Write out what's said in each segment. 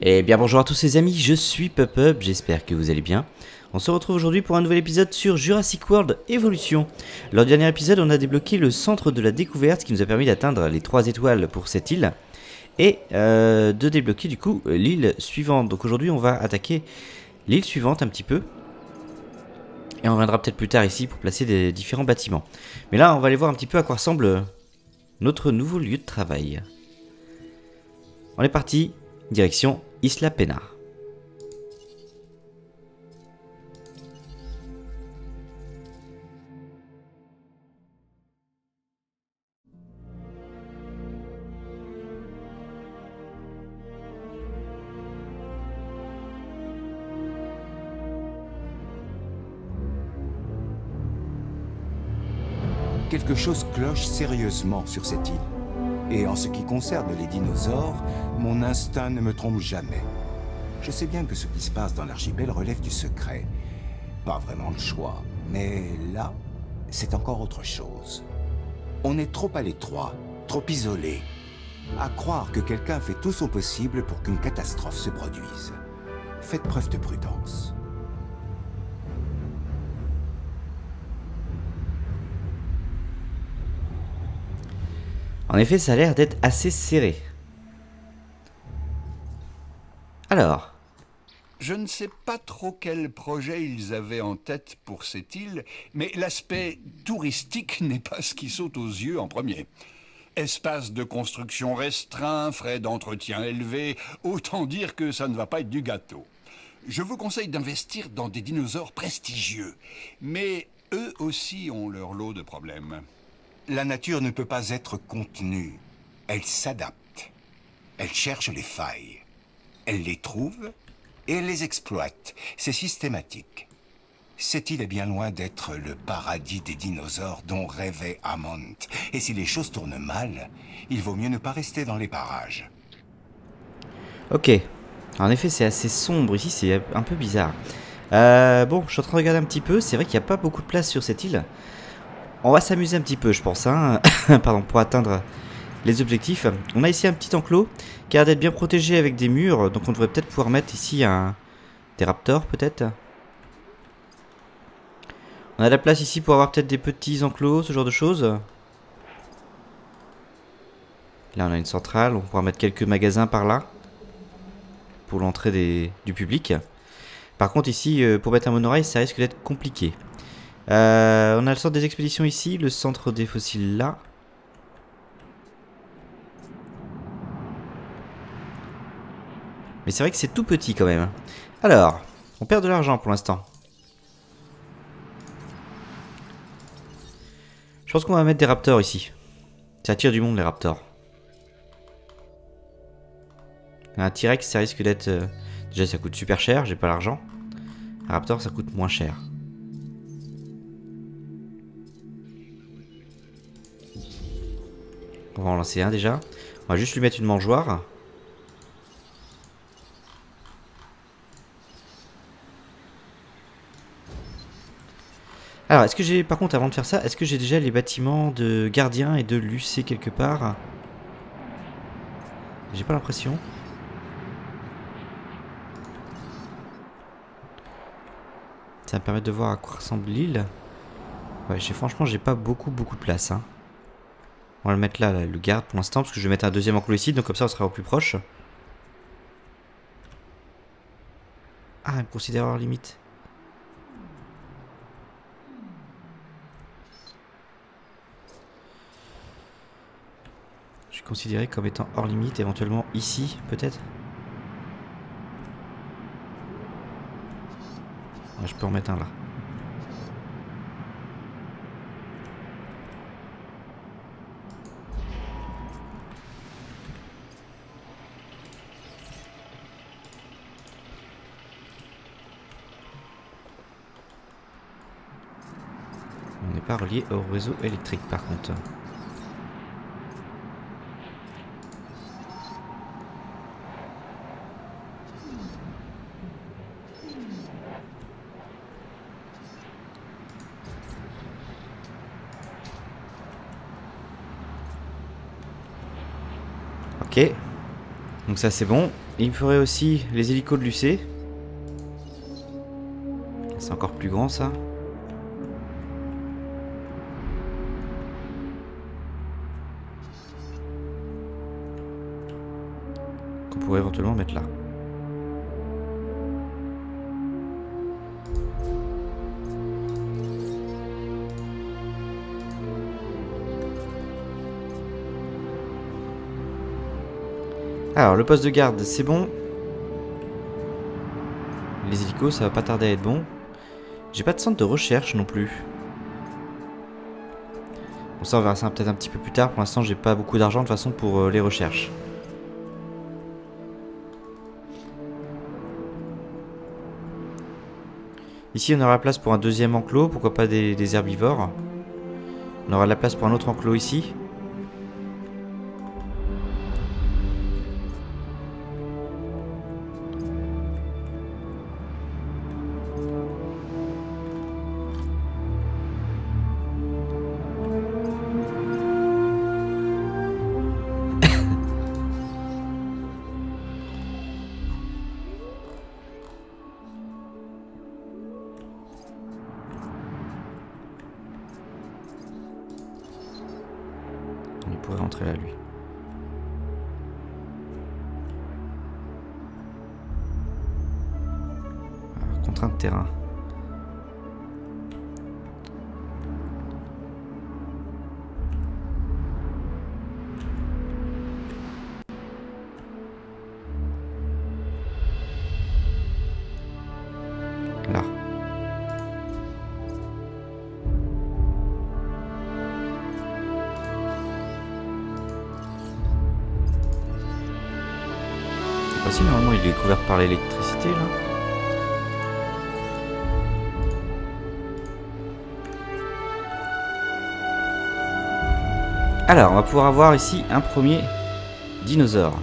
Eh bien bonjour à tous les amis, je suis PupUp, j'espère que vous allez bien. On se retrouve aujourd'hui pour un nouvel épisode sur Jurassic World Evolution. Lors du dernier épisode, on a débloqué le centre de la découverte qui nous a permis d'atteindre les 3 étoiles pour cette île. Et de débloquer du coup l'île suivante. Donc aujourd'hui on va attaquer l'île suivante un petit peu. Et on reviendra peut-être plus tard ici pour placer des différents bâtiments. Mais là on va aller voir un petit peu à quoi ressemble notre nouveau lieu de travail. On est parti, direction Isla Pena. Quelque chose cloche sérieusement sur cette île. Et en ce qui concerne les dinosaures, mon instinct ne me trompe jamais. Je sais bien que ce qui se passe dans l'archipel relève du secret. Pas vraiment le choix, mais là, c'est encore autre chose. On est trop à l'étroit, trop isolé. À croire que quelqu'un fait tout son possible pour qu'une catastrophe se produise. Faites preuve de prudence. En effet, ça a l'air d'être assez serré. Alors, Je ne sais pas trop quel projet ils avaient en tête pour cette île, mais l'aspect touristique n'est pas ce qui saute aux yeux en premier. Espace de construction restreint, frais d'entretien élevés, autant dire que ça ne va pas être du gâteau. Je vous conseille d'investir dans des dinosaures prestigieux, mais eux aussi ont leur lot de problèmes. La nature ne peut pas être contenue. Elle s'adapte. Elle cherche les failles. Elle les trouve et elle les exploite. C'est systématique. Cette île est bien loin d'être le paradis des dinosaures dont rêvait Hammond. Et si les choses tournent mal, il vaut mieux ne pas rester dans les parages. ok. En effet, c'est assez sombre ici, c'est un peu bizarre. Bon, je suis en train de regarder un petit peu. C'est vrai qu'il n'y a pas beaucoup de place sur cette île. On va s'amuser un petit peu, je pense, hein. Pardon, pour atteindre les objectifs. On a ici un petit enclos qui a l'air d'être bien protégé avec des murs. Donc on devrait peut-être pouvoir mettre ici des raptors, peut-être. On a de la place ici pour avoir peut-être des petits enclos, ce genre de choses. Là, on a une centrale. On pourra mettre quelques magasins par là. Pour l'entrée du public. Par contre, ici, pour mettre un monorail, ça risque d'être compliqué. On a le centre des expéditions ici, le centre des fossiles là. Mais c'est vrai que c'est tout petit quand même. Alors, on perd de l'argent pour l'instant. Je pense qu'on va mettre des raptors ici. Ça attire du monde les raptors. Un T-Rex ça risque d'être... Déjà ça coûte super cher, j'ai pas l'argent. Un raptor ça coûte moins cher. On va en lancer un déjà. On va juste lui mettre une mangeoire. Alors, est-ce que j'ai, par contre, avant de faire ça, est-ce que j'ai déjà les bâtiments de gardien et de l'UC quelque part? J'ai pas l'impression. Ça va me permet de voir à quoi ressemble l'île. Ouais, franchement, j'ai pas beaucoup de place, hein. On va le mettre là, le garde pour l'instant, parce que je vais mettre un deuxième enclos ici, donc comme ça on sera au plus proche. Ah, il me considère hors limite. Je suis considéré comme étant hors limite, éventuellement ici, peut-être. Ouais, je peux en mettre un là. On n'est pas relié au réseau électrique par contre. Ok. Donc ça c'est bon. Il me ferait aussi les hélicos de l'UC. C'est encore plus grand ça. Qu'on pourrait éventuellement mettre là. Alors le poste de garde c'est bon. Les hélicos ça va pas tarder à être bon. J'ai pas de centre de recherche non plus. Bon ça on verra ça peut-être un petit peu plus tard. Pour l'instant j'ai pas beaucoup d'argent de toute façon pour les recherches. Ici on aura la place pour un deuxième enclos. Pourquoi pas des herbivores. On aura la place pour un autre enclos ici. Il pourrait rentrer là, lui. Alors, contrainte de terrain. Là. Si normalement il est couvert par l'électricité là. Alors on va pouvoir avoir ici un premier dinosaure.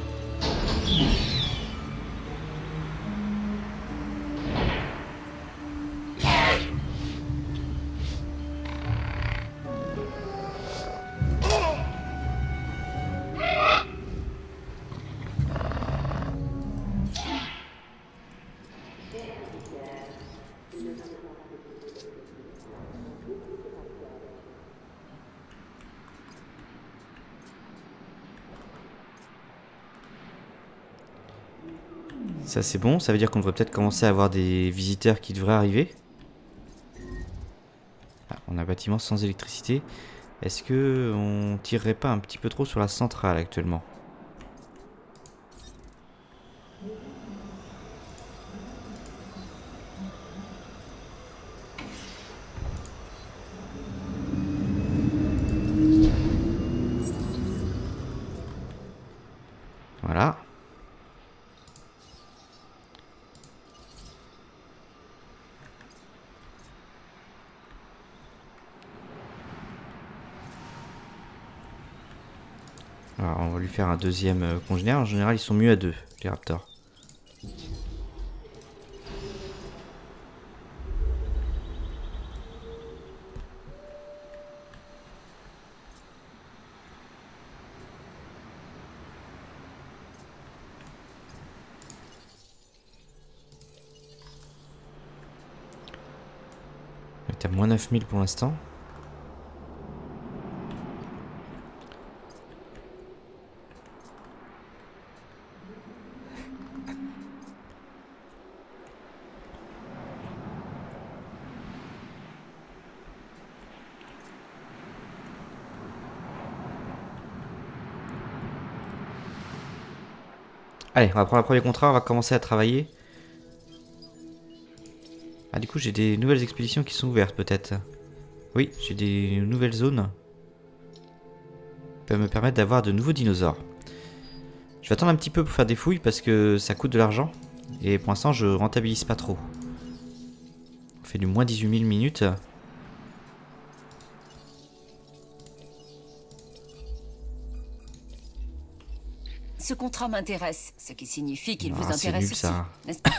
Ça c'est bon, ça veut dire qu'on devrait peut-être commencer à avoir des visiteurs qui devraient arriver. Ah, on a un bâtiment sans électricité. Est-ce que on tirerait pas un petit peu trop sur la centrale actuellement? Voilà. Alors on va lui faire un deuxième congénère. En général ils sont mieux à deux, les raptors. On est à moins 9000 pour l'instant. Allez, on va prendre le premier contrat, on va commencer à travailler. Ah du coup j'ai des nouvelles expéditions qui sont ouvertes peut-être. Oui, j'ai des nouvelles zones. Qui peuvent me permettre d'avoir de nouveaux dinosaures. Je vais attendre un petit peu pour faire des fouilles parce que ça coûte de l'argent. Et pour l'instant je rentabilise pas trop. On fait du moins 18 000 minutes. Ce contrat m'intéresse, ce qui signifie qu'il vous Ah, c'est intéresse nul, aussi, ça. n'est-ce pas?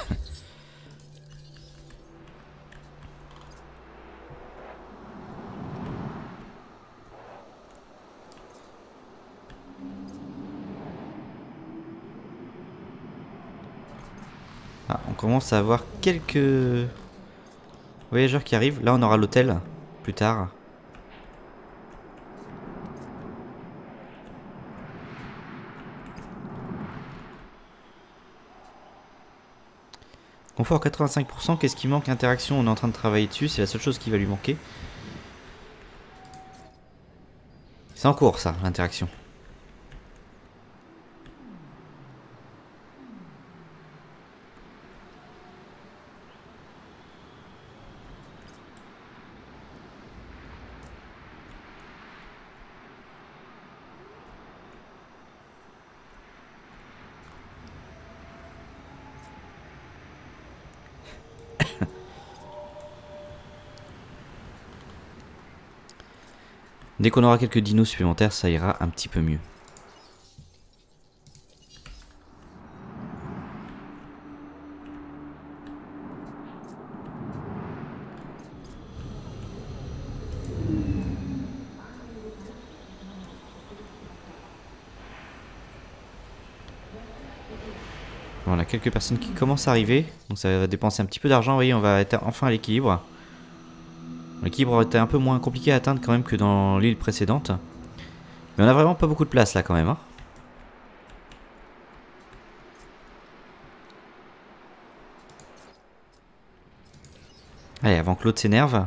Ah, on commence à avoir quelques voyageurs qui arrivent. Là, on aura l'hôtel plus tard. Confort 85%, qu'est-ce qui manque? Interaction, on est en train de travailler dessus, c'est la seule chose qui va lui manquer. C'est en cours ça, l'interaction. Dès qu'on aura quelques dinos supplémentaires, ça ira un petit peu mieux. On a quelques personnes qui commencent à arriver, donc ça va dépenser un petit peu d'argent. Vous voyez, on va être enfin à l'équilibre. L'équilibre aurait été un peu moins compliqué à atteindre quand même que dans l'île précédente. Mais on a vraiment pas beaucoup de place là quand même. Hein. Allez, avant que l'autre s'énerve.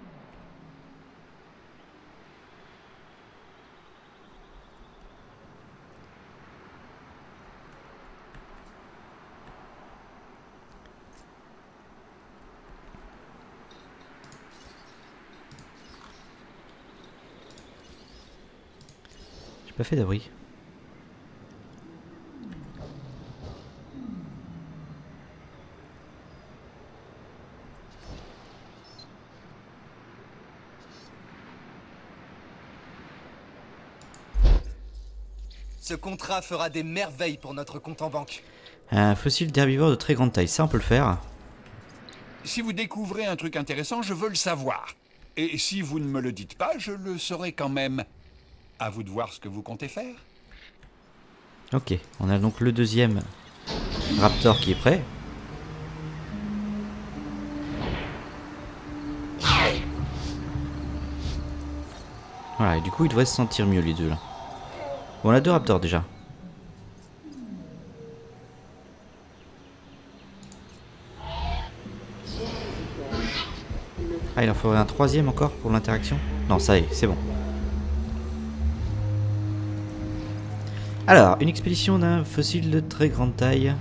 J'ai pas fait d'abri. Ce contrat fera des merveilles pour notre compte en banque. Un fossile d'herbivore de très grande taille, ça on peut le faire. Si vous découvrez un truc intéressant, je veux le savoir. Et si vous ne me le dites pas, je le saurai quand même. À vous de voir ce que vous comptez faire. Ok, on a donc le deuxième raptor qui est prêt. Voilà, et du coup ils devraient se sentir mieux les deux là. Bon, on a deux raptors déjà. Ah, il en faudrait un troisième encore pour l'interaction? Non, ça y est, c'est bon. Alors, une expédition d'un fossile de très grande taille.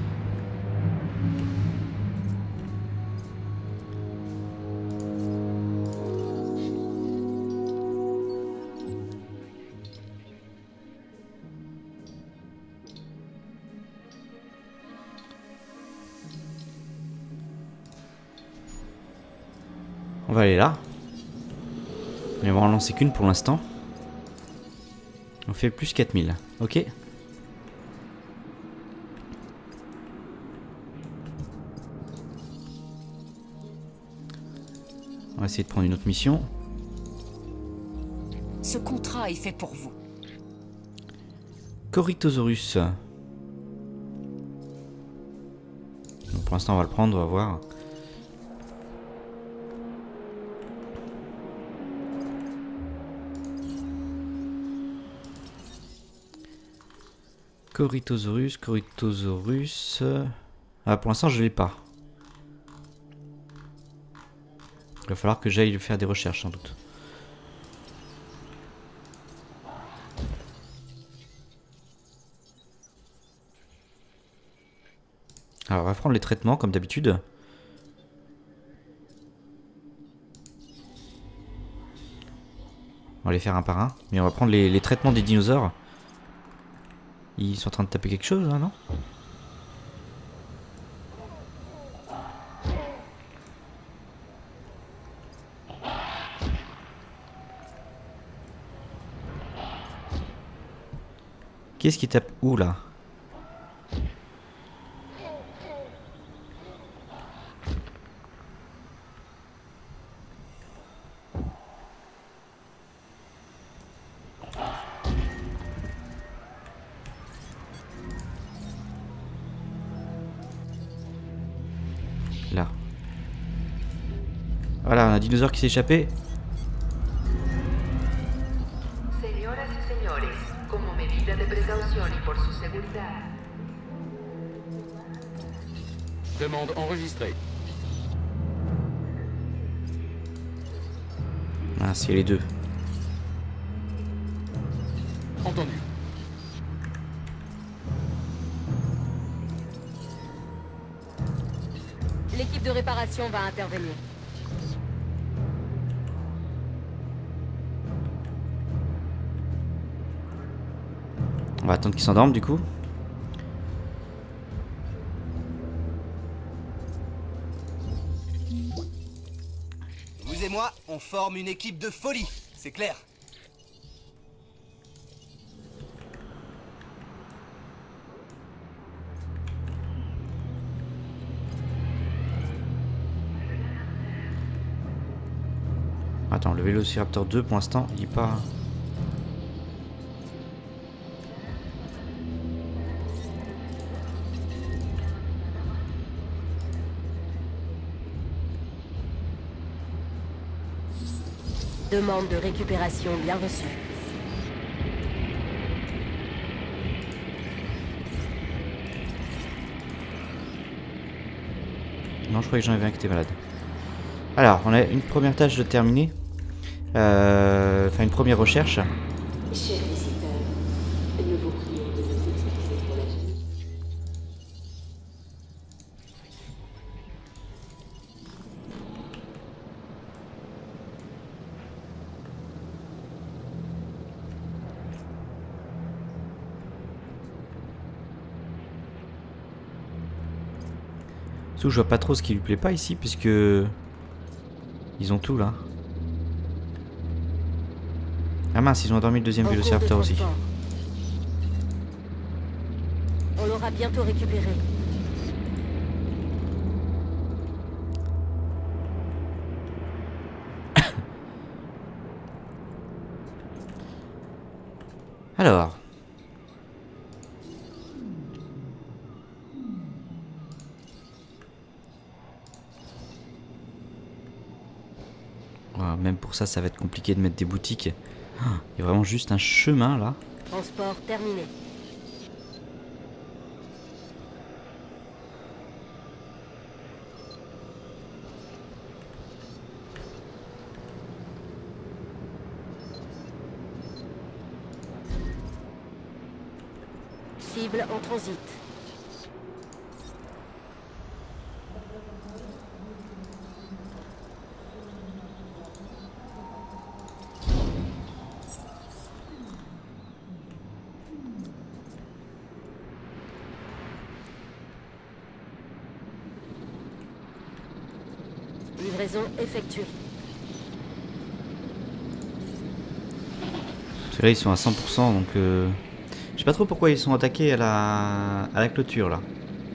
On va aller là. Mais on va en lancer qu'une pour l'instant. On fait plus 4000. Ok. On va essayer de prendre une autre mission. Ce contrat est fait pour vous. Corythosaurus. Donc pour l'instant on va le prendre, on va voir. Corythosaurus, Corythosaurus. Ah, pour l'instant je l'ai pas. Il va falloir que j'aille faire des recherches sans doute. Alors on va prendre les traitements comme d'habitude. On va les faire un par un. Mais on va prendre les traitements des dinosaures. Ils sont en train de taper quelque chose là, non? Qu'est-ce qui tape où là? là. Voilà, on a un dinosaure qui s'est échappé. Señoras y señores, como medida de precaución y por su seguridad. Demande enregistrée. Ah, c'est les deux. Entendu. L'équipe de réparation va intervenir. On va attendre qu'ils s'endorment du coup. Vous et moi, on forme une équipe de folie, c'est clair. Attends, le Vélociraptor 2 pour l'instant, il est pas... Demande de récupération bien reçue. Non, je croyais que j'en avais un qui était malade. Alors, on a une première tâche de terminer. Enfin, une première recherche. Chers visiteurs, nous vous prions de nous excuser pour la suite. Surtout, je vois pas trop ce qui lui plaît pas ici, puisque... Ils ont tout, là. Ah mince, ils ont endormi le deuxième En cours de Vélociraptor aussi. transport. On l'aura bientôt récupéré. Alors... Ouais, même pour ça, ça va être compliqué de mettre des boutiques. Ah, il y a vraiment juste un chemin, là. Transport terminé. Cible en transit. Livraison effectuée. Parce que là, ils sont à 100%, donc... Je sais pas trop pourquoi ils sont attaqués à la clôture, là.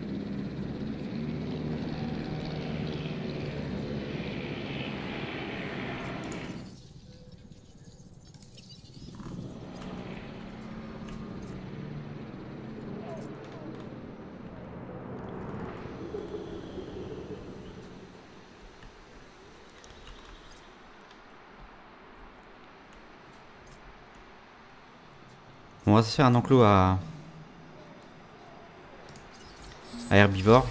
On va se faire un enclos à herbivore.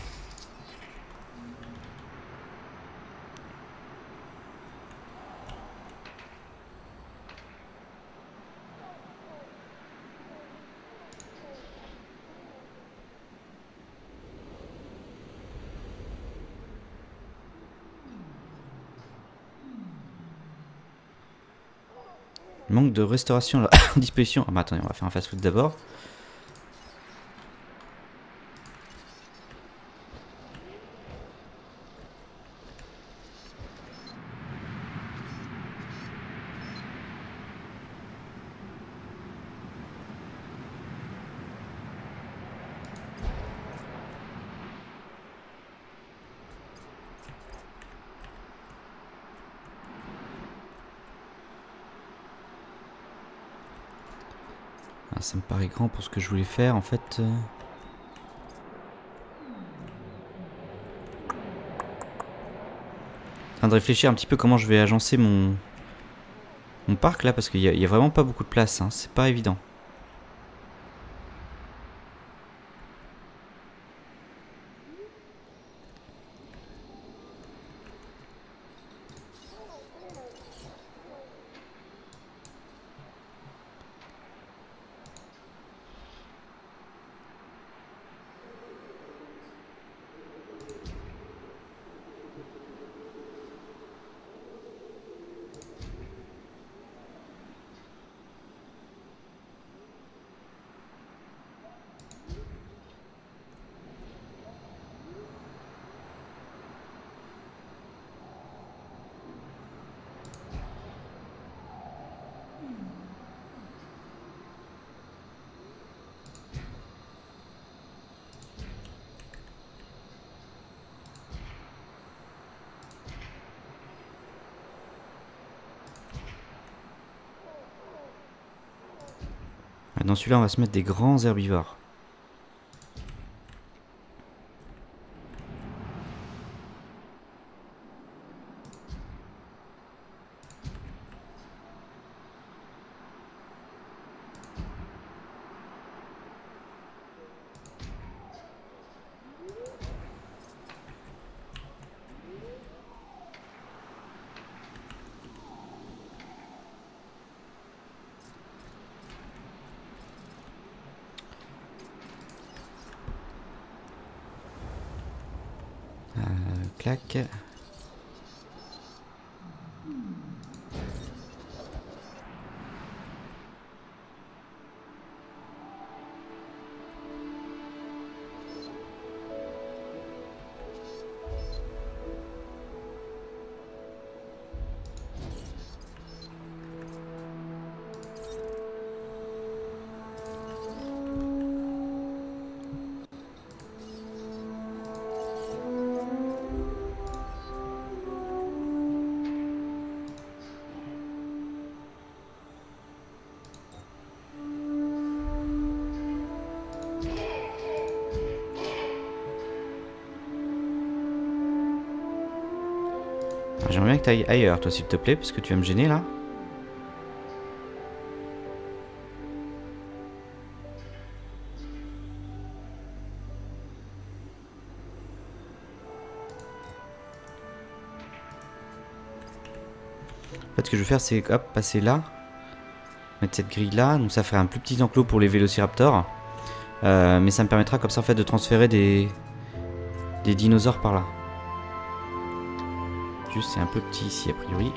Manque de restauration à disposition. Ah bah attendez, on va faire un fast-food d'abord. Ah, ça me paraît grand pour ce que je voulais faire en fait. train de réfléchir un petit peu comment je vais agencer mon parc là, parce qu'il y a vraiment pas beaucoup de place, hein. C'est pas évident. Dans celui-là, on va se mettre des grands herbivores. Clac. J'aimerais bien que tu ailles ailleurs, toi, s'il te plaît, parce que tu vas me gêner, là. En fait, ce que je vais faire, c'est, hop, passer là. Mettre cette grille-là. Donc, ça ferait un plus petit enclos pour les vélociraptors. Mais ça me permettra, comme ça, en fait, de transférer des dinosaures par là. Juste, c'est un peu petit ici, a priori.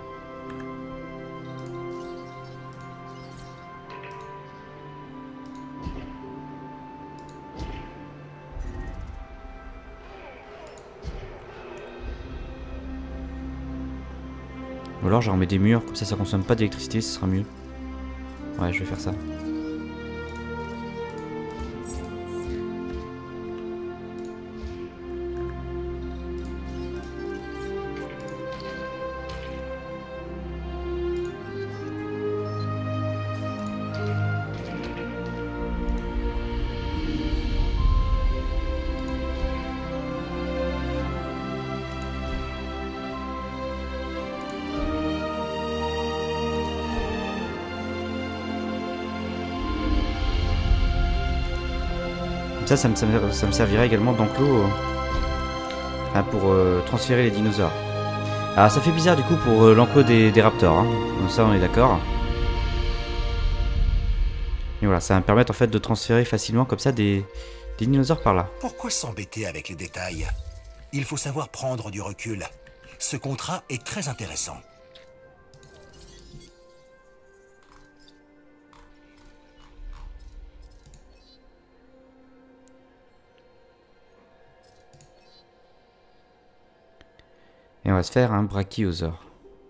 Ou alors, j'en remets des murs, comme ça consomme pas d'électricité, ce sera mieux. Ouais, je vais faire ça. Ça me servirait également d'enclos pour transférer les dinosaures. Alors ça fait bizarre du coup pour l'enclos des raptors, hein. Donc ça on est d'accord. Et voilà, ça va me permettre en fait de transférer facilement comme ça des dinosaures par là. Pourquoi s'embêter avec les détails? Il faut savoir prendre du recul. Ce contrat est très intéressant. Et on va se faire un brachiosaure.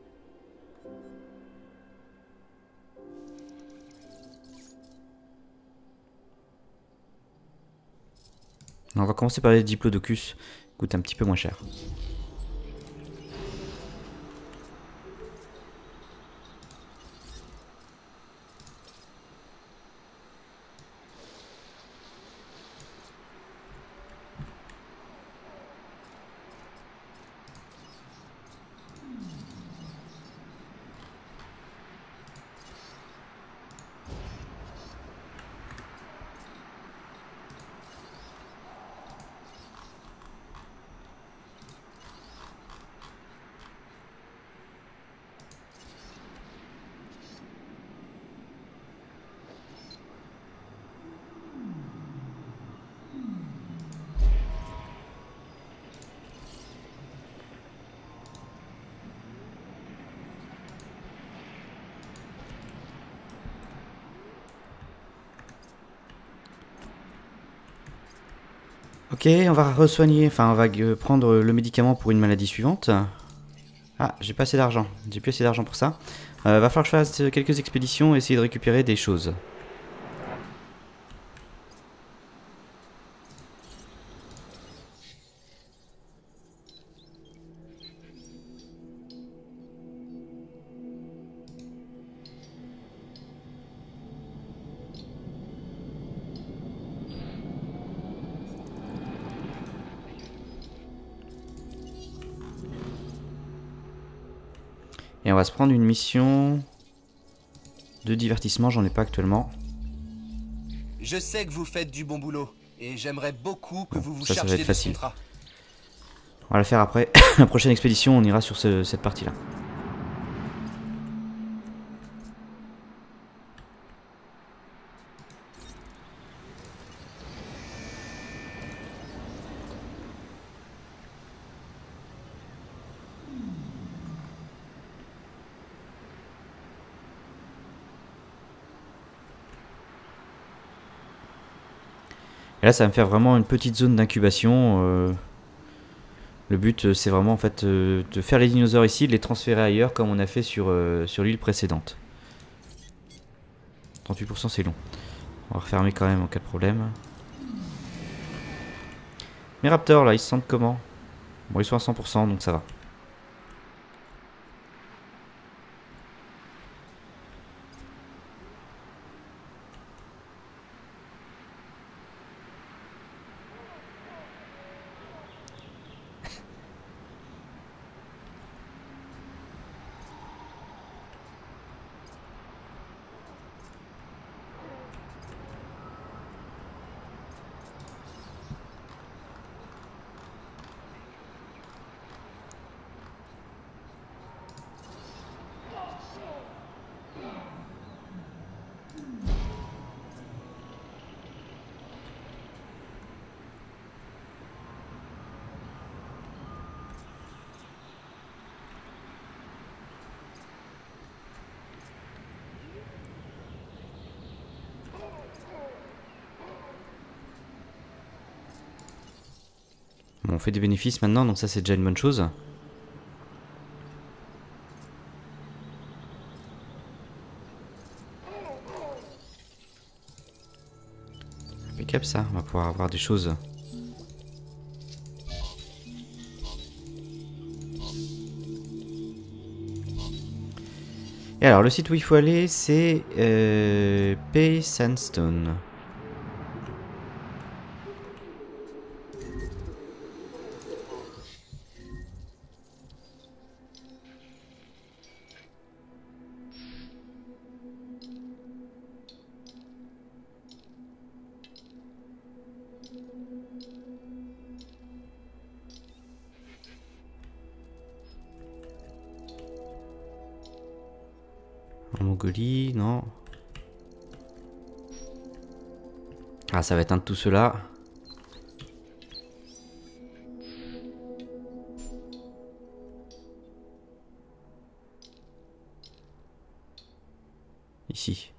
On va commencer par les diplodocus, coûte un petit peu moins cher. Ok, on va re-soigner, enfin on va prendre le médicament pour une maladie suivante. Ah, j'ai pas assez d'argent, j'ai plus assez d'argent pour ça. Va falloir que je fasse quelques expéditions et essayer de récupérer des choses. Et on va se prendre une mission de divertissement, j'en ai pas actuellement. Je sais que vous faites du bon boulot, et j'aimerais beaucoup que vous ça va chargiez être de ce facile. contrat. On va la faire après. La prochaine expédition, on ira sur cette partie-là. Et là, ça va me faire vraiment une petite zone d'incubation. Le but, c'est vraiment en fait de faire les dinosaures ici, de les transférer ailleurs, comme on a fait sur l'île précédente. 38% c'est long. On va refermer quand même en cas de problème. Mes raptors là, ils se sentent comment? Bon, ils sont à 100%, donc ça va. Bon, on fait des bénéfices maintenant, donc ça c'est déjà une bonne chose. Impeccable ça, on va pouvoir avoir des choses. Et alors le site où il faut aller c'est Pay Sandstone. En Mongolie, non. Ah, ça va être un de tout cela. Ici.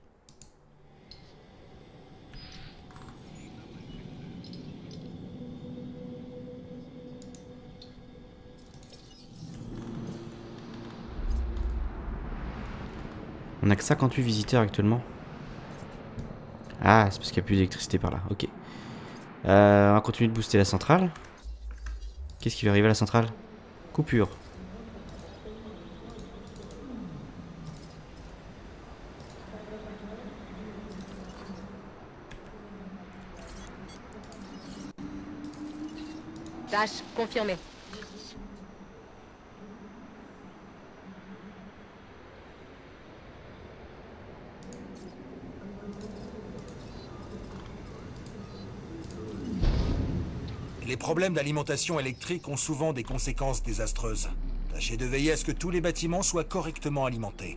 On n'a que 58 visiteurs actuellement. Ah, c'est parce qu'il n'y a plus d'électricité par là. Ok. On va continuer de booster la centrale. Qu'est-ce qui va arriver à la centrale? Coupure. Tâche confirmée. Les problèmes d'alimentation électrique ont souvent des conséquences désastreuses. Tâchez de veiller à ce que tous les bâtiments soient correctement alimentés.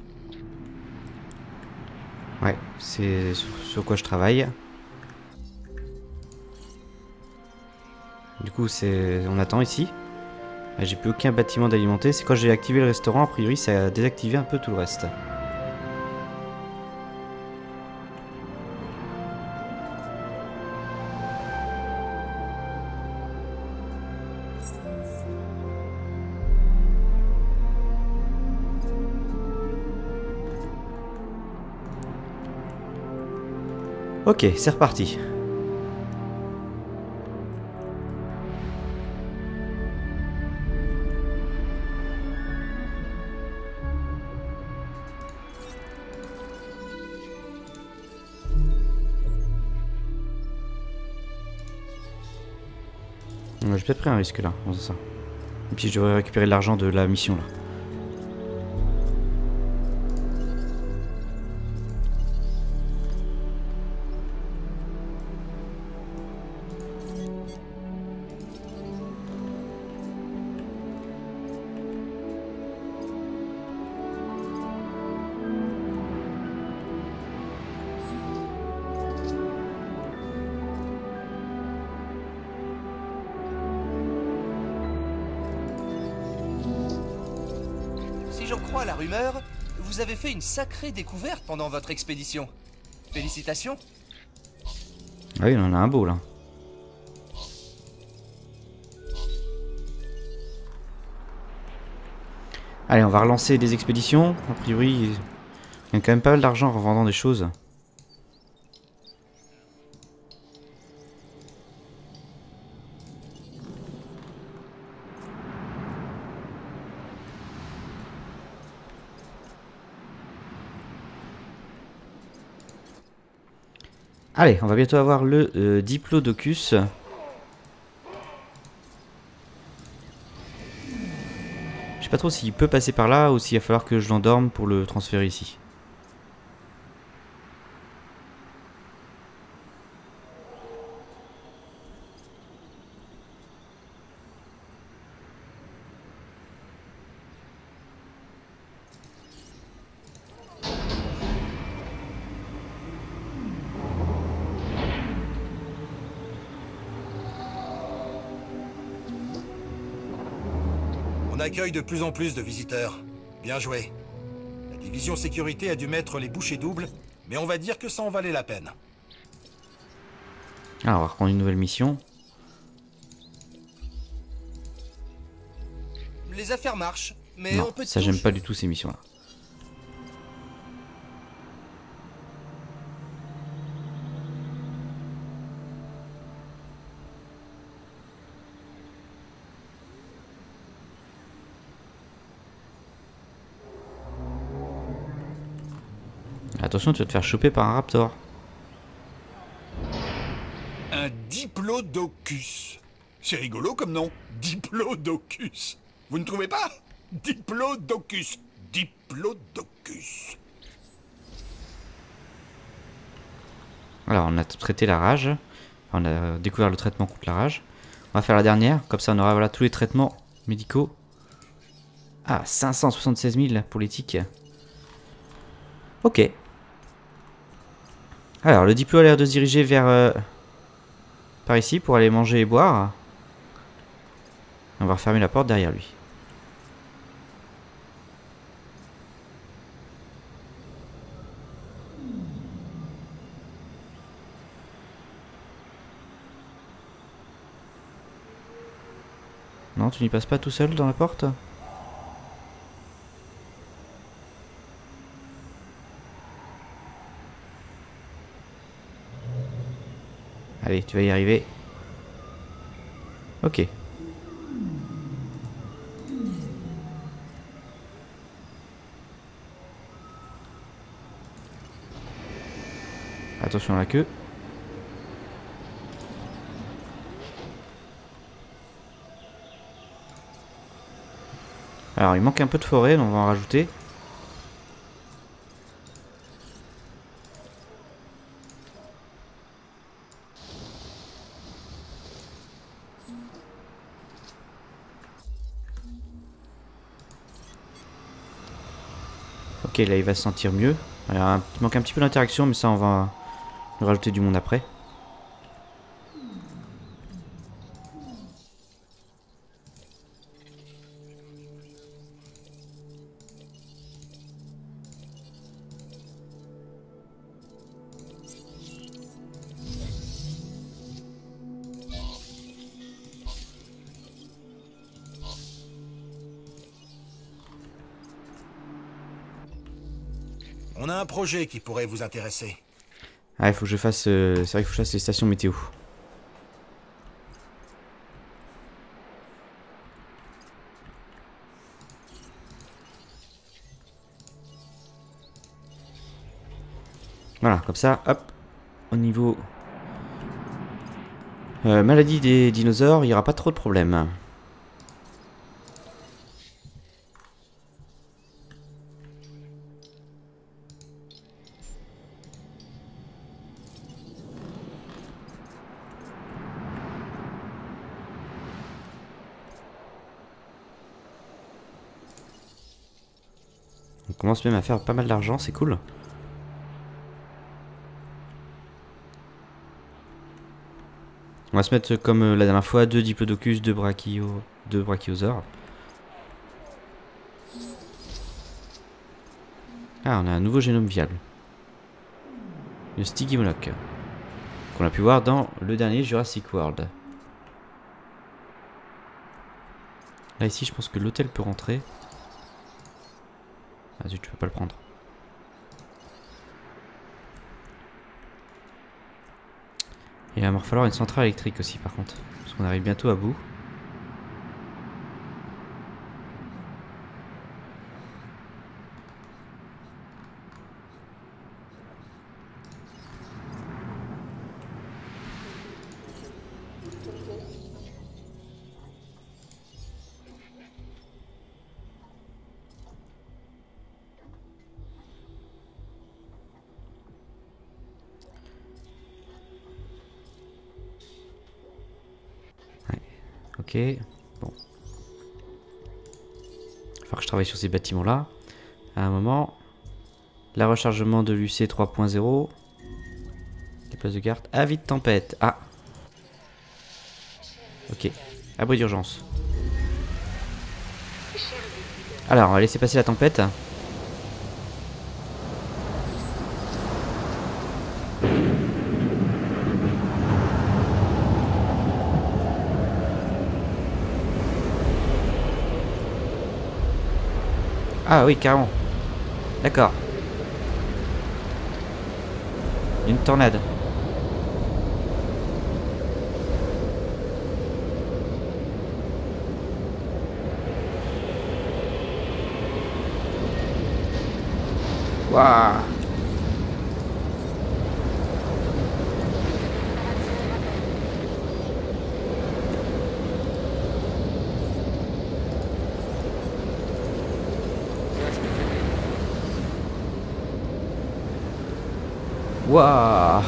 Ouais, c'est sur quoi je travaille. Du coup, on attend ici. J'ai plus aucun bâtiment d'alimenter. C'est quand j'ai activé le restaurant, a priori, ça a désactivé un peu tout le reste. Ok, c'est reparti. J'ai peut-être pris un risque là, en faisant ça. Et puis je devrais récupérer de l'argent de la mission là. Si j'en crois à la rumeur, vous avez fait une sacrée découverte pendant votre expédition. Félicitations. Ah oui, on en a un beau là. Allez, on va relancer des expéditions. A priori, il y a quand même pas mal d'argent en revendant des choses. Allez, on va bientôt avoir le Diplodocus. Je sais pas trop s'il peut passer par là ou s'il va falloir que je l'endorme pour le transférer ici. On accueille de plus en plus de visiteurs. Bien joué. La division sécurité a dû mettre les bouchées doubles, mais on va dire que ça en valait la peine. Alors, on va reprendre une nouvelle mission. Les affaires marchent, mais Non, on peut ça j'aime pas du tout ces missions-là. Attention, tu vas te faire choper par un raptor. Un diplodocus. C'est rigolo comme nom. Diplodocus. Vous ne trouvez pas? Diplodocus. Diplodocus. Alors, on a traité la rage. Enfin, on a découvert le traitement contre la rage. On va faire la dernière. Comme ça, on aura voilà, tous les traitements médicaux. Ah, 576 000 pour les tiques. Ok. Alors, le diplo a l'air de se diriger vers... par ici pour aller manger et boire. On va refermer la porte derrière lui. Non, tu n'y passes pas tout seul dans la porte? Allez, tu vas y arriver. Ok. Attention à la queue. Alors, il manque un peu de forêt, donc on va en rajouter. Ok, là il va se sentir mieux. Alors, il manque un petit peu d'interaction, mais ça on va rajouter du monde après. On a un projet qui pourrait vous intéresser. Ah, il faut que je fasse... c'est vrai qu'il faut que je fasse les stations météo. Voilà, comme ça, hop. Au niveau... maladie des dinosaures, il n'y aura pas trop de problèmes. On commence même à faire pas mal d'argent, c'est cool. On va se mettre comme la dernière fois, 2 diplodocus, 2 brachiosaures. Ah, on a un nouveau génome viable. Le Stygimoloch. Qu'on a pu voir dans le dernier Jurassic World. Là ici je pense que l'hôtel peut rentrer. Ah zut, je peux pas le prendre. Et il va me falloir une centrale électrique aussi par contre. Parce qu'on arrive bientôt à bout. Ok, bon. Il va falloir que je travaille sur ces bâtiments-là. À un moment. La rechargement de l'UC 3.0. Les places de garde. Avis de tempête. Ah. Ok. Abri d'urgence. Alors, on va laisser passer la tempête. Ah oui, carrément. D'accord. Une tornade. Waouh. Waouh.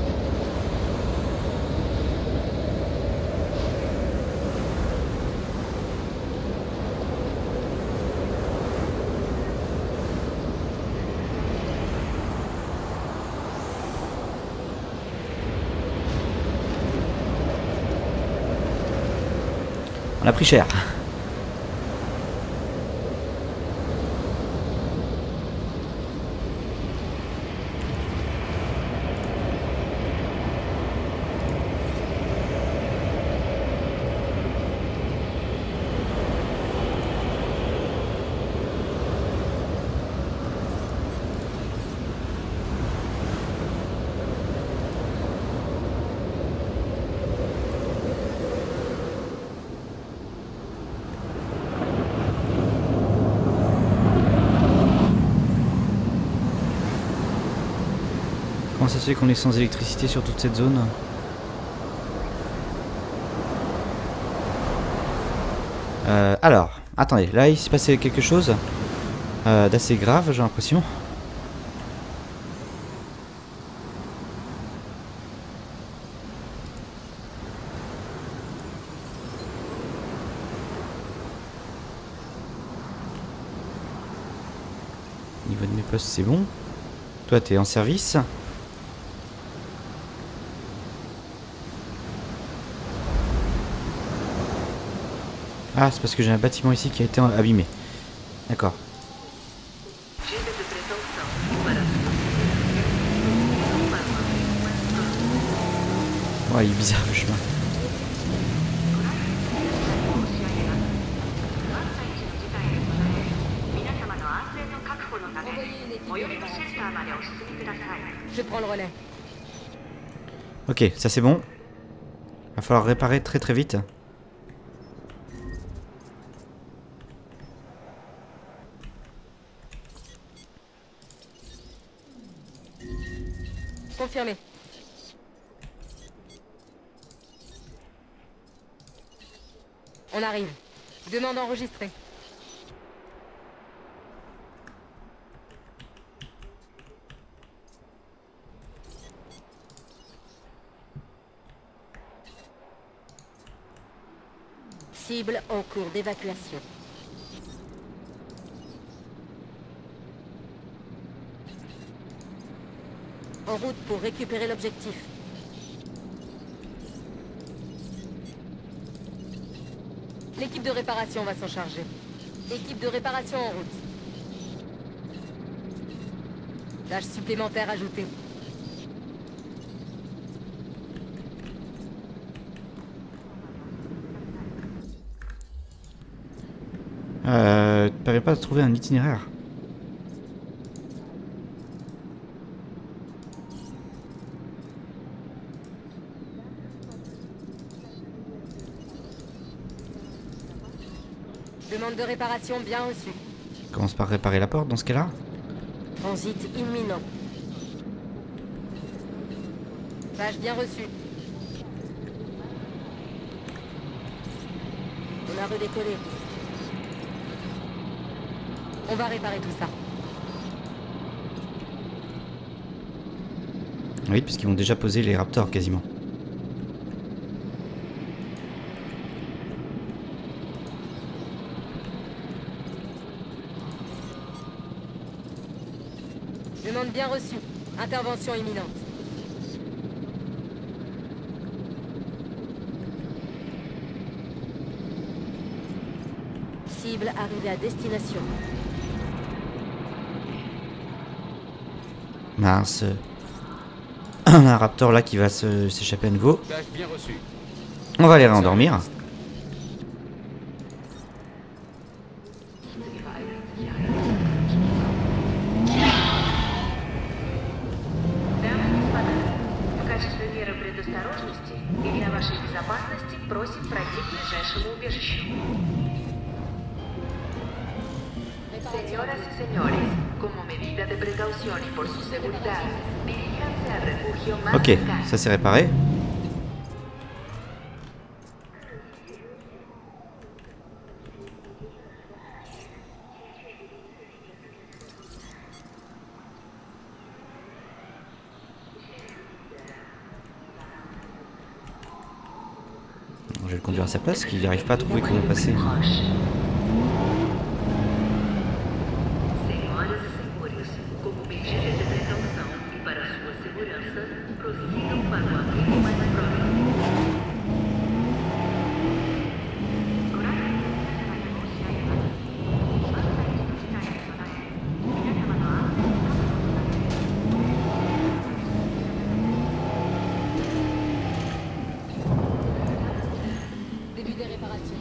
On a pris cher. Comment ça se fait qu'on est sans électricité sur toute cette zone? Alors, attendez, là il s'est passé quelque chose d'assez grave, j'ai l'impression. Au niveau de mes postes, c'est bon. Toi, t'es en service. Ah, c'est parce que j'ai un bâtiment ici qui a été abîmé. D'accord. Ouais, il est bizarre le chemin. Je prends le relais. Ok, ça c'est bon. Va falloir réparer très très vite. Confirmé. On arrive. Demande enregistrée. Cible en cours d'évacuation. En route pour récupérer l'objectif. L'équipe de réparation va s'en charger. Équipe de réparation en route. Tâche supplémentaire ajoutée. Tu n'arrives pas à trouver un itinéraire. Demande de réparation bien reçue. Commence par réparer la porte dans ce cas-là. Transit imminent. Page bien reçue. On a redécollé. On va réparer tout ça. Oui, puisqu'ils vont déjà poser les raptors quasiment. Demande bien reçue. Intervention imminente. Cible arrivée à destination. Mince. Un raptor là qui va s'échapper à nouveau. Tâche bien reçue. On va aller réendormir. В качестве меры предосторожности и для вашей безопасности просим пройти к ближайшему убежищу. Señoras y señores, como medida de precaución y por su seguridad, diríjanse al refugio más Ok, cercano. ça c'est réparé. Je vais le conduire à sa place, qu'il n'arrive pas à trouver comment passer. Senhoras e senhores, como medida de precaução e para sua segurança, prossigam para o abrigo mais próximo. Début des réparations.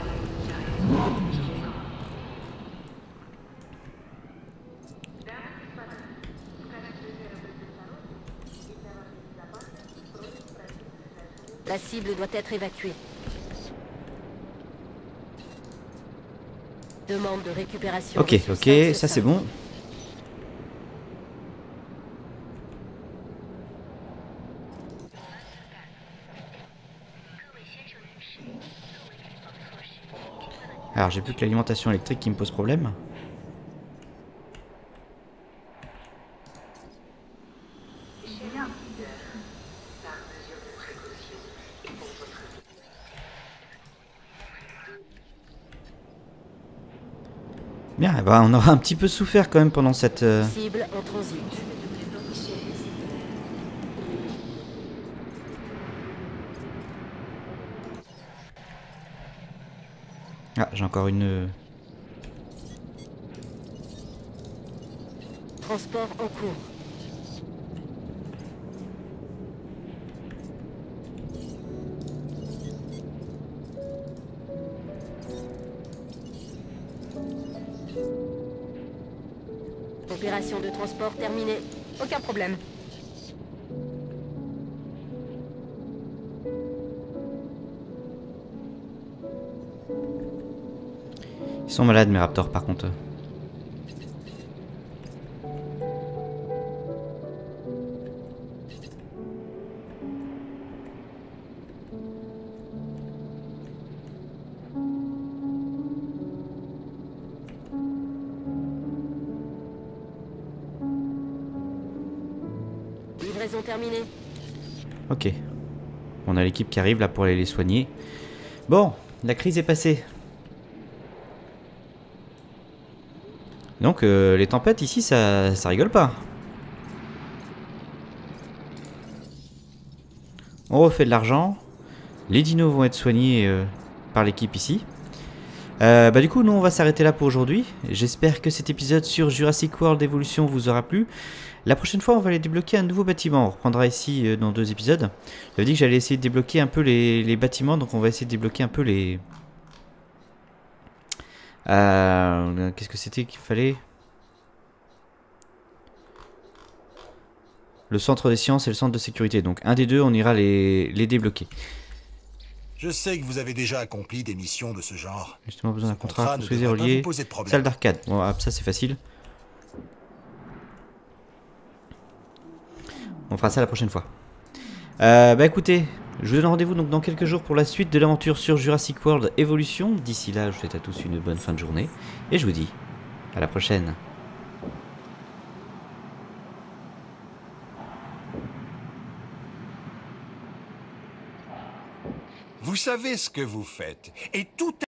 La cible doit être évacuée. Demande de récupération. Ok, reçue ok, 5 ça sur c'est 5. bon. Alors j'ai plus que l'alimentation électrique qui me pose problème. Bien, eh ben, on aura un petit peu souffert quand même pendant cette... Cible en transit. Ah, j'ai encore une... Transport en cours. Opération de transport terminée. Aucun problème. Ils sont malades mes raptors par contre. Livraison terminée. Ok. On a l'équipe qui arrive là pour aller les soigner. Bon, la crise est passée. Donc les tempêtes ici ça rigole pas. On refait de l'argent. Les dinos vont être soignés par l'équipe ici. Du coup nous on va s'arrêter là pour aujourd'hui. J'espère que cet épisode sur Jurassic World Evolution vous aura plu. La prochaine fois on va aller débloquer un nouveau bâtiment. On reprendra ici dans 2 épisodes. J'avais dit que j'allais essayer de débloquer un peu les bâtiments. Donc on va essayer de débloquer un peu les... Qu'est-ce que c'était qu'il fallait? Le centre des sciences et le centre de sécurité. Donc un des deux on ira les débloquer. Je sais que vous avez déjà accompli des missions de ce genre. Justement besoin d'un contrat, contrat ne construisez devrait pas relié, vous poser de problème. salle d'arcade. Bon, ça c'est facile. On fera ça la prochaine fois. Écoutez, je vous donne rendez-vous donc dans quelques jours pour la suite de l'aventure sur Jurassic World Evolution. D'ici là, je vous souhaite à tous une bonne fin de journée. Et je vous dis à la prochaine. Vous savez ce que vous faites, et tout